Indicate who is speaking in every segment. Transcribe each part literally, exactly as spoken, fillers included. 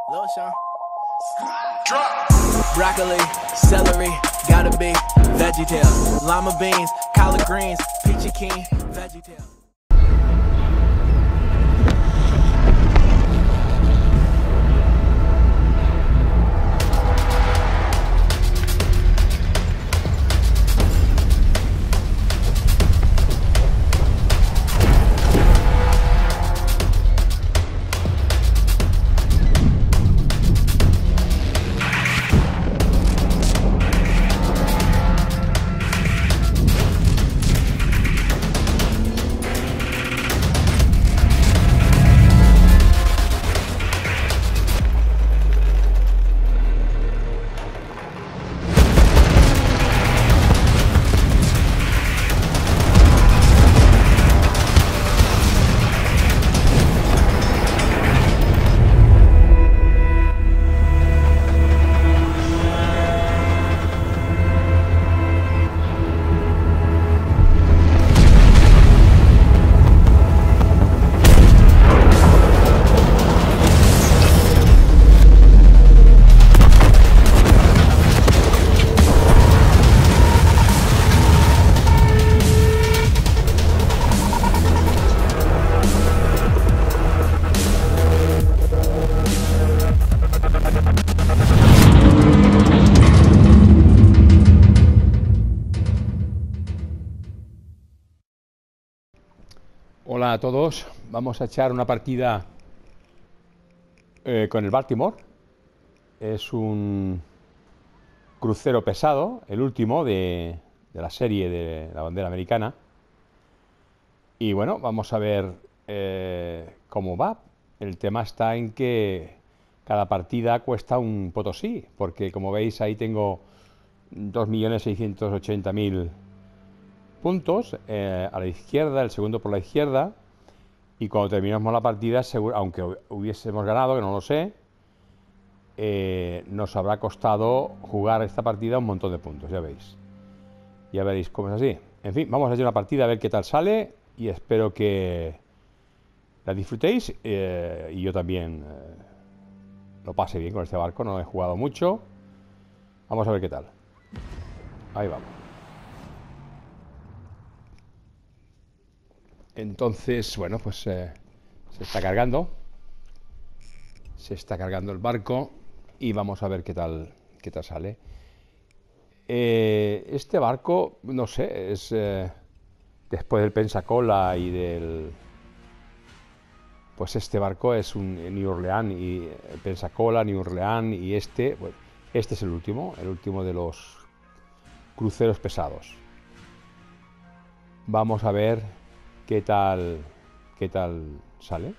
Speaker 1: Lil Sean. Broccoli, celery, gotta be VeggieTales. Lima beans, collard greens, peachy keen, VeggieTales.
Speaker 2: Hola a todos, vamos a echar una partida eh, con el Baltimore. Es un crucero pesado, el último de, de la serie de la bandera americana. Y bueno, vamos a ver eh, cómo va. El tema está en que cada partida cuesta un potosí, porque como veis ahí tengo dos millones seiscientos ochenta mil puntos eh, a la izquierda, el segundo por la izquierda, y cuando terminemos la partida, seguro, aunque hubiésemos ganado, que no lo sé, eh, nos habrá costado jugar esta partida un montón de puntos, ya veis. Ya veréis cómo es así. En fin, vamos a hacer una partida a ver qué tal sale, y espero que la disfrutéis, eh, y yo también eh, lo pase bien con este barco. No he jugado mucho. Vamos a ver qué tal. Ahí vamos. Entonces, bueno, pues eh, se está cargando. Se está cargando el barco y vamos a ver qué tal, qué tal sale. Eh, este barco, no sé, es eh, después del Pensacola y del... Pues este barco es un New Orleans y el Pensacola, New Orleans y este, bueno, este es el último, el último de los cruceros pesados. Vamos a ver qué tal, qué tal sale.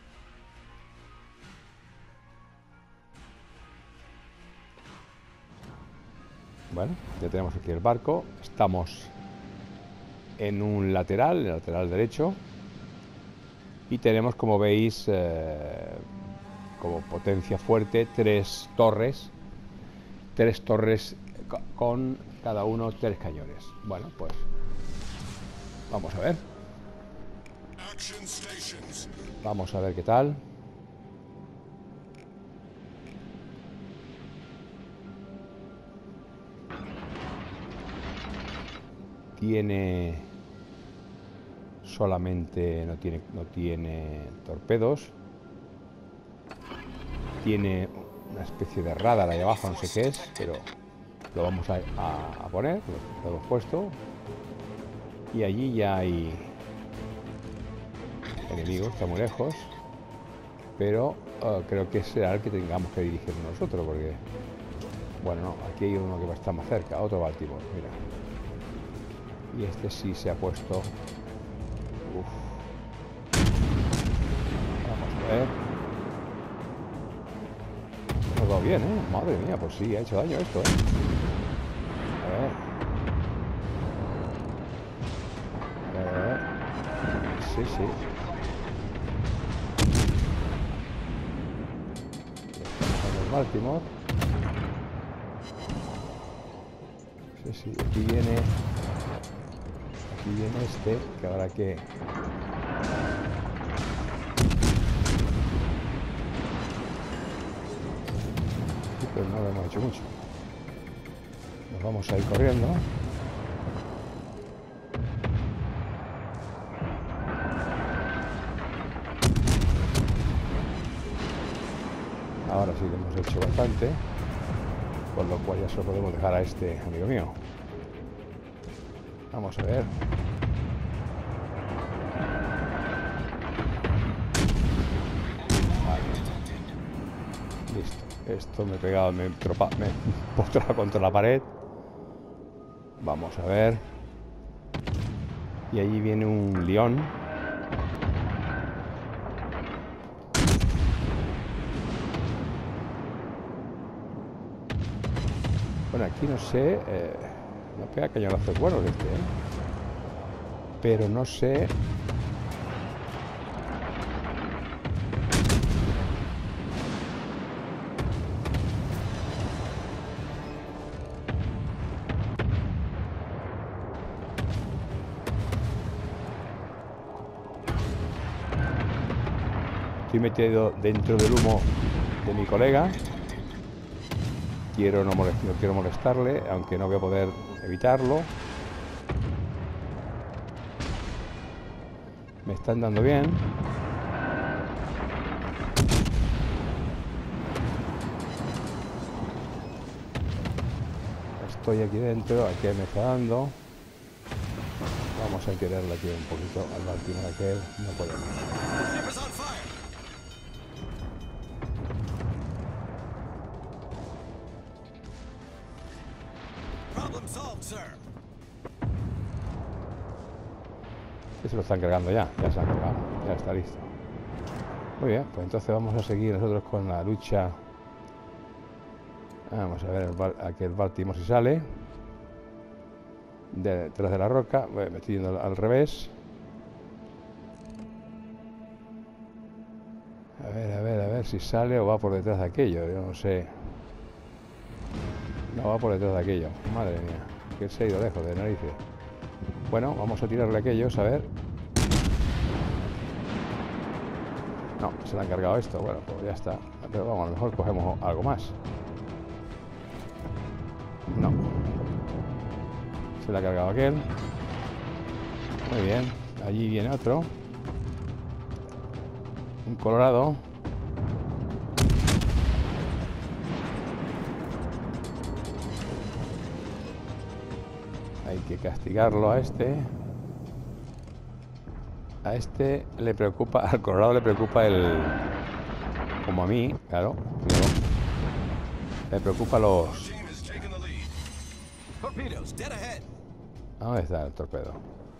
Speaker 2: Bueno, ya tenemos aquí el barco. Estamos en un lateral, el lateral derecho. Y tenemos, como veis, eh, como potencia fuerte, tres torres. Tres torres con cada uno tres cañones. Bueno, pues vamos a ver. Vamos a ver qué tal. Tiene solamente no tiene no tiene torpedos. Tiene una especie de radar ahí abajo, no sé qué es, pero lo vamos a, a, a poner, lo, lo hemos puesto. Y allí ya hay enemigos, está muy lejos, pero uh, creo que será el que tengamos que dirigir nosotros, porque bueno, no, aquí hay uno que va a estar más cerca, otro Baltimore, mira. Y este sí se ha puesto. Uf. Vamos a ver. Nos ha dado bien, ¿eh? Madre mía, pues sí, ha hecho daño esto, ¿eh? A ver. A ver. Sí, sí. Estamos en Baltimore. Sí, sí, aquí viene. Aquí viene este, que habrá que... pero no lo hemos hecho mucho. Nos vamos a ir corriendo. Ahora sí que hemos hecho bastante, con lo cual ya se lo podemos dejar a este amigo mío. Vamos a ver. Vale. Listo. Esto me he pegado, me he tropa, me he postrado contra la pared. Vamos a ver. Y allí viene un león. Bueno, aquí no sé, eh, no pega cañonazos buenos este, ¿eh? Pero no sé. Estoy metido dentro del humo de mi colega. Quiero no, molest no quiero molestarle, aunque no voy a poder evitarlo. Me están dando bien. Estoy aquí dentro, aquí me está dando. Vamos a quererle aquí un poquito al Baltimore aquel. No podemos. Se lo están cargando ya, ya se han cargado, ya está listo. Muy bien, pues entonces vamos a seguir nosotros con la lucha. Vamos a ver aquel Baltimore si sale. De, detrás de la roca, me estoy yendo al, al revés. A ver, a ver, a ver si sale o va por detrás de aquello, yo no sé. No, va por detrás de aquello, madre mía, que se ha ido lejos de narices. Bueno, vamos a tirarle aquellos, a ver. No, se le han cargado esto. Bueno, pues ya está. Pero vamos, a lo mejor cogemos algo más. No. Se le ha cargado aquel. Muy bien. Allí viene otro. Un colorado. Hay que castigarlo a este. A este le preocupa, al colorado le preocupa el... Como a mí, claro. Pero le preocupa los... ¿Dónde está el torpedo?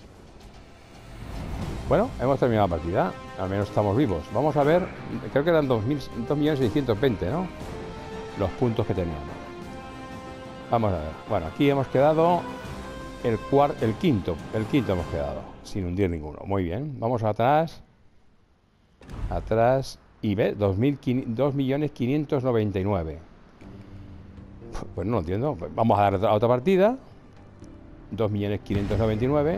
Speaker 2: Bueno, hemos terminado la partida. Al menos estamos vivos. Vamos a ver, creo que eran dos millones seiscientos veinte, ¿no? Los puntos que teníamos. Vamos a ver. Bueno, aquí hemos quedado el cuarto, el quinto. El quinto hemos quedado, sin hundir ninguno. Muy bien. Vamos atrás. Atrás. Y ve, dos millones quinientos noventa y nueve. Pues no lo entiendo. Vamos a dar a otra partida. dos millones quinientos noventa y nueve.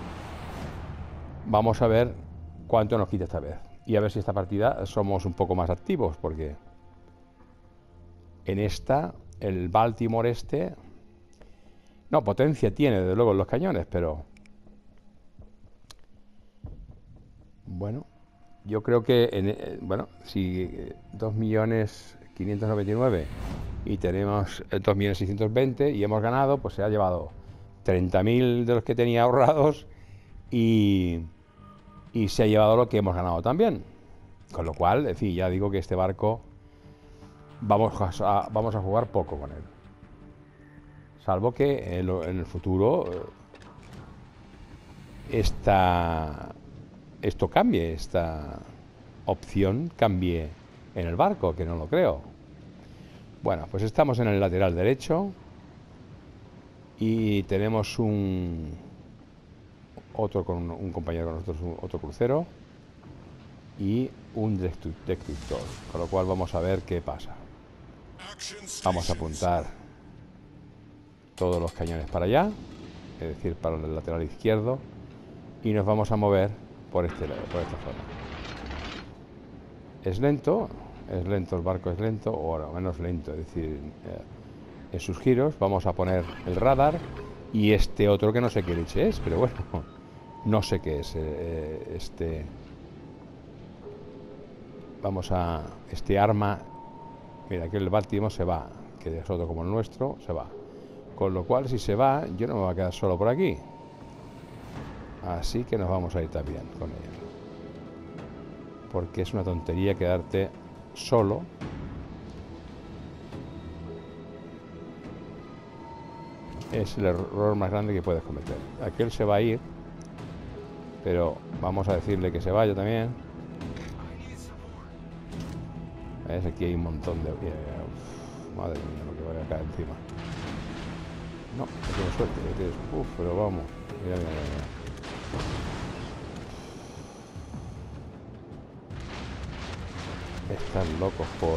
Speaker 2: Vamos a ver cuánto nos quita esta vez. Y a ver si esta partida somos un poco más activos, porque en esta, el Baltimore este... No, potencia tiene, desde luego, en los cañones, pero... Bueno, yo creo que... En, bueno, si dos millones quinientos noventa y nueve y tenemos dos millones seiscientos veinte y hemos ganado, pues se ha llevado treinta mil de los que tenía ahorrados y... y se ha llevado lo que hemos ganado también. Con lo cual, en fin, ya digo que este barco vamos a, vamos a jugar poco con él. Salvo que en, lo, en el futuro esta, esto cambie, esta opción cambie en el barco, que no lo creo. Bueno, pues estamos en el lateral derecho y tenemos un... otro con un compañero con nosotros, otro crucero y un destructor, con lo cual vamos a ver qué pasa. Vamos a apuntar todos los cañones para allá, es decir, para el lateral izquierdo, y nos vamos a mover por este por esta zona. Es lento, es lento, el barco es lento, o al menos lento, es decir, eh, en sus giros. Vamos a poner el radar y este otro que no sé qué leche es, pero bueno, no sé qué es eh, este. Vamos a este arma. Mira, que el Baltimore se va, que es otro como el nuestro, se va. Con lo cual, si se va, yo no me voy a quedar solo por aquí. Así que nos vamos a ir también con él. Porque es una tontería quedarte solo. Es el error más grande que puedes cometer. Aquel se va a ir, pero vamos a decirle que se vaya también. ¿Ves? Aquí hay un montón de... Uf, madre mía, lo que voy a caer encima. No, no tengo suerte. Tienes... Uf, pero vamos. Mira, mira, mira. Están locos por...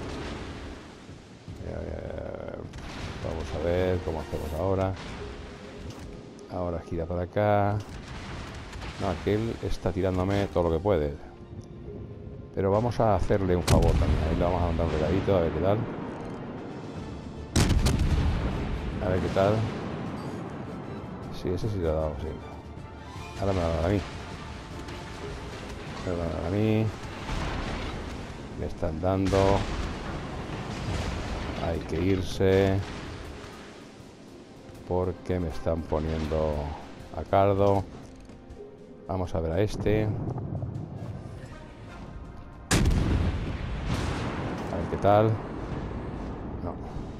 Speaker 2: Mira, mira. Vamos a ver cómo hacemos ahora. Ahora gira para acá. No, aquel está tirándome todo lo que puede. Pero vamos a hacerle un favor también. Ahí le vamos a mandar un regalito, a ver qué tal. A ver qué tal. Sí, ese sí lo ha dado, sí. Ahora me va a dar a mí. Me va a dar a mí. Me están dando. Hay que irse. Porque me están poniendo a cardo. Vamos a ver a este. A ver qué tal. No.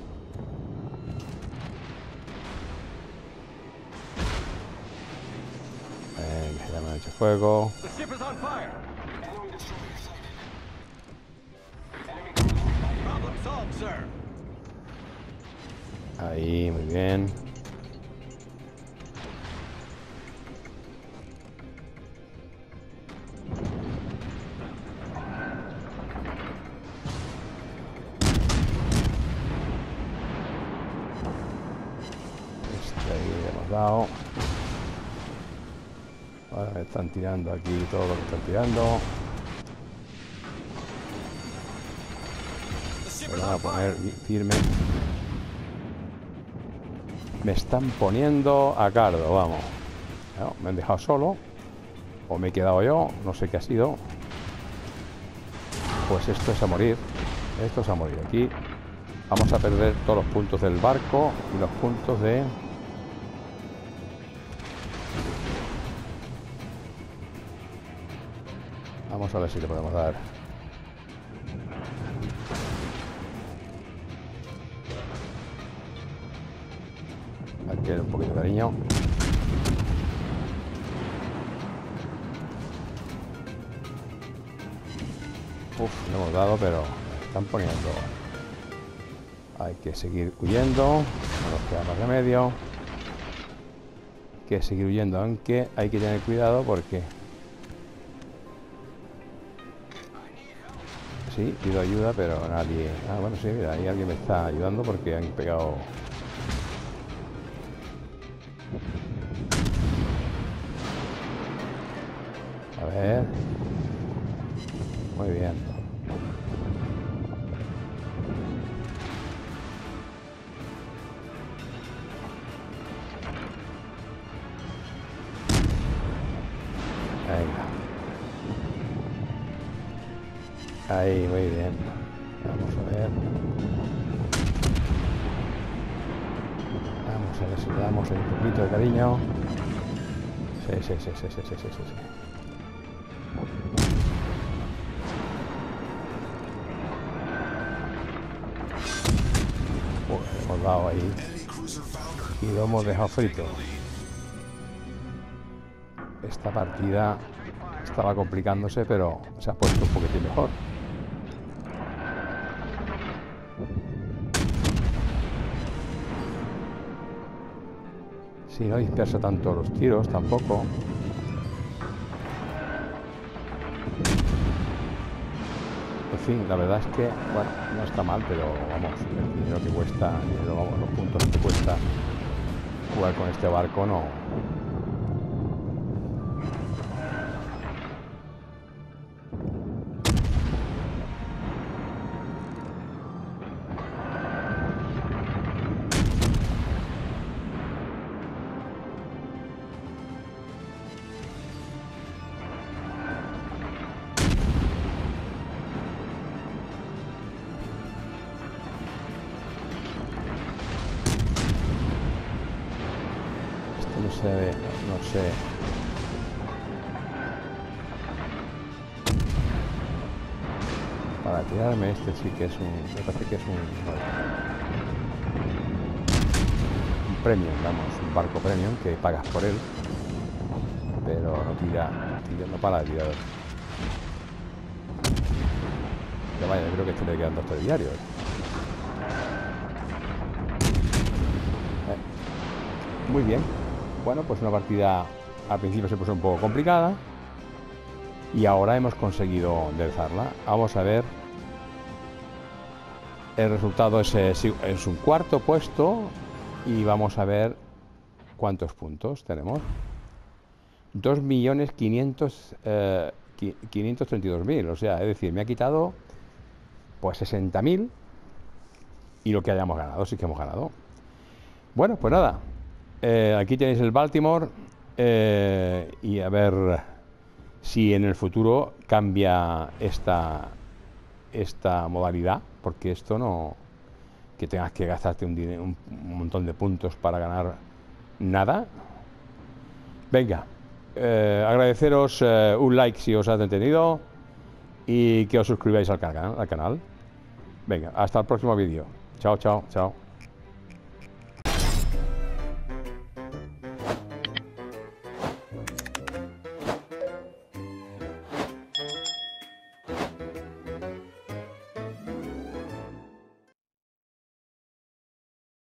Speaker 2: Venga, ya me han hecho fuego. Ahí, muy bien. Dado. Ahora me están tirando aquí todo lo que están tirando. Me van a poner firme. Me están poniendo a cardo, vamos. No, me han dejado solo. O me he quedado yo, no sé qué ha sido. Pues esto es a morir. Esto es a morir. Aquí vamos a perder todos los puntos del barco y los puntos de... Vamos a ver si le podemos dar. Aquí un poquito de cariño. Uf, lo hemos dado, pero me están poniendo. Hay que seguir huyendo. No nos queda más remedio. Hay que seguir huyendo, aunque hay que tener cuidado porque... Sí, pido ayuda, pero nadie... Ah, bueno, sí, mira, ahí alguien me está ayudando porque han pegado... A ver... Muy bien. Venga. Ahí, muy bien. Vamos a ver. Vamos a ver si le damos un poquito de cariño. Sí, sí, sí, sí, sí, sí, sí, sí. Pues hemos dado ahí. Y lo hemos dejado frito. Esta partida estaba complicándose, pero se ha puesto un poquitín mejor. Si no dispersa tanto los tiros, tampoco. En fin, la verdad es que, bueno, no está mal, pero vamos, el dinero que cuesta, el dinero, vamos, los puntos que cuesta jugar con este barco no. se ve, no, no sé. Para tirarme este sí que es un... Me parece que es un... Un premium, vamos, un barco premium que pagas por él. Pero no tira, tira no para de tirar. Pero vaya, yo creo que este le quedan dos telediarios. Eh, muy bien. Bueno, pues una partida al principio se puso un poco complicada. Y ahora hemos conseguido enderezarla. Vamos a ver. El resultado es, es un cuarto puesto. Y vamos a ver cuántos puntos tenemos. dos millones quinientos treinta y dos mil. O sea, es decir, me ha quitado pues sesenta mil. Y lo que hayamos ganado, sí que hemos ganado. Bueno, pues nada. Eh, aquí tenéis el Baltimore. Eh, y a ver si en el futuro cambia esta, esta modalidad, porque esto no, que tengas que gastarte un, dinero, un, un montón de puntos para ganar nada. Venga, eh, agradeceros eh, un like si os ha entretenido y que os suscribáis al canal, al canal. Venga, hasta el próximo vídeo. Chao, chao, chao.